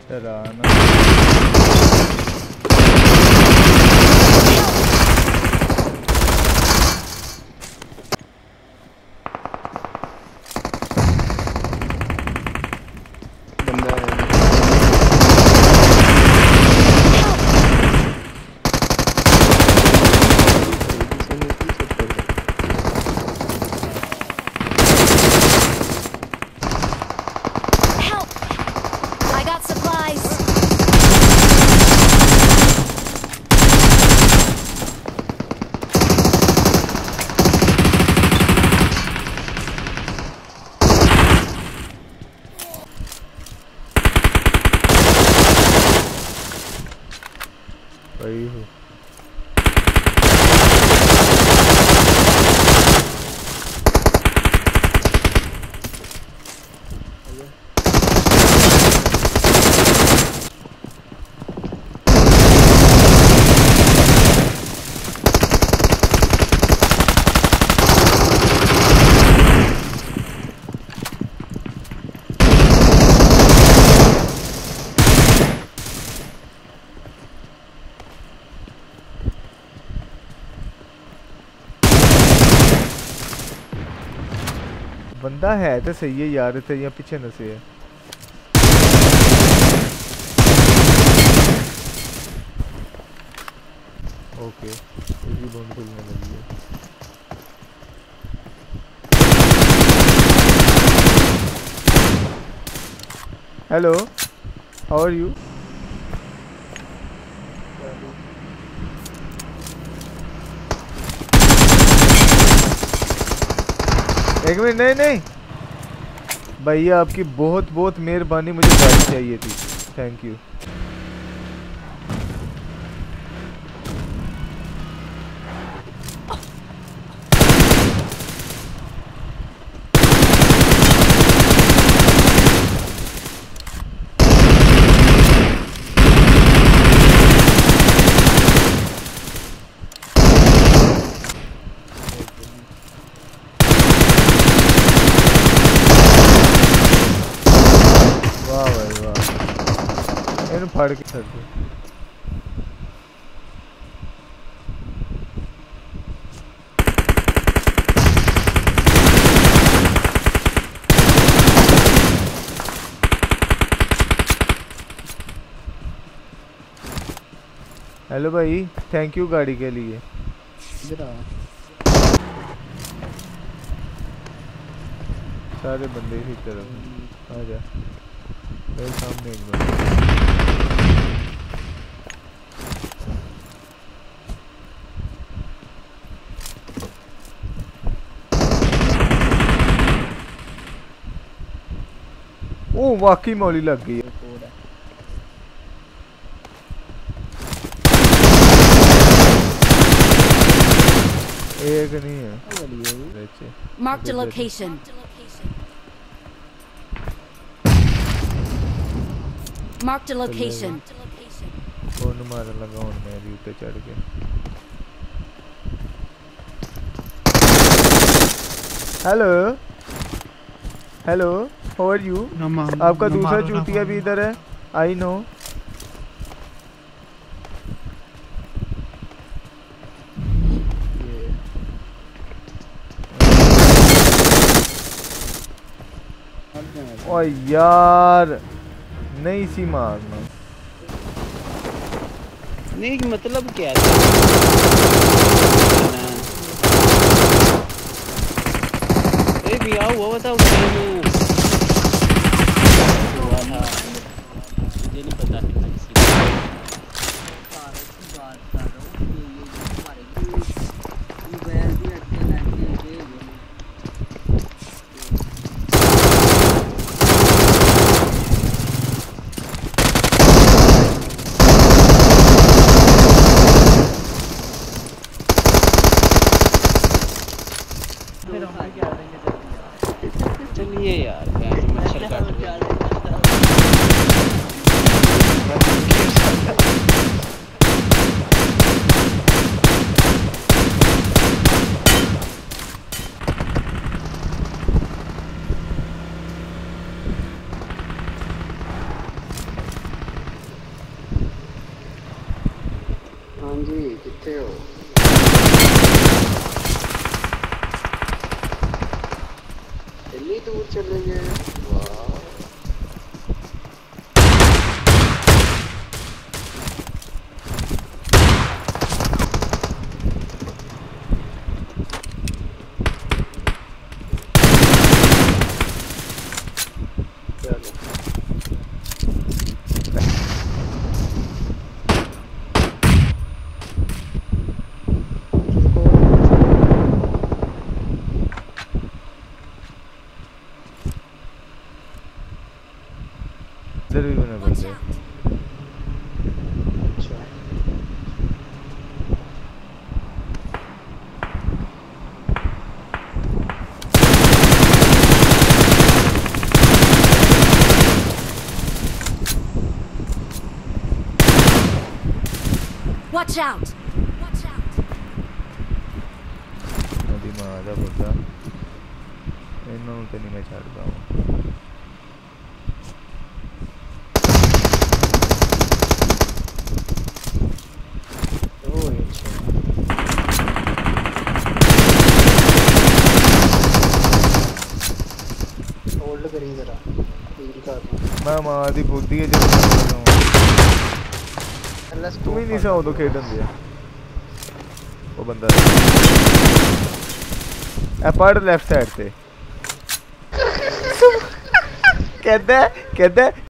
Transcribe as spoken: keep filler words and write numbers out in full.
डराना। वही हो। बंदा है तो सही है यार, इतने यहाँ पीछे न से है। ओके इसी बंद खुलने लगी है। Hello how are you? एक मिनट, नहीं नहीं भैया आपकी बहुत बहुत मेहरबानी, मुझे गाड़ी चाहिए थी। Thank you. फाड़ के कर दो। हेलो भाई, थैंक यू गाड़ी के लिए। सारे बंदे इसी तरफ आ जा, मेरे सामने एक बंदा। ओ वाकई मौली लग गई है। एक नहीं है। Mark the location. Mark the location. कौन मारने लगा हूँ मैं अभी ऊपर चढ़ के। Hello hello how are you? आपका दूसरा चूतिया भी इधर है। I know. ओ यार नहीं सी मारना। नहीं मतलब क्या है? ए भी आओ वो बताओ हुआ था, मुझे नहीं पता। चलिए यार मच्छर काट सकते हो। इतनी दूर चले गए। वाह इधर भी बने बंदे। Watch out! Watch out! नदी में आजा बंदा। इन्हों तो नहीं मैं छाड़ता हूँ। होल्ड करिए जरा। मैं मादी बुद्धि है जब तुम ही नहीं सो तो खेडन दिया वो बंदा अपार्ट लेफ्ट साइड से कहता है कहता है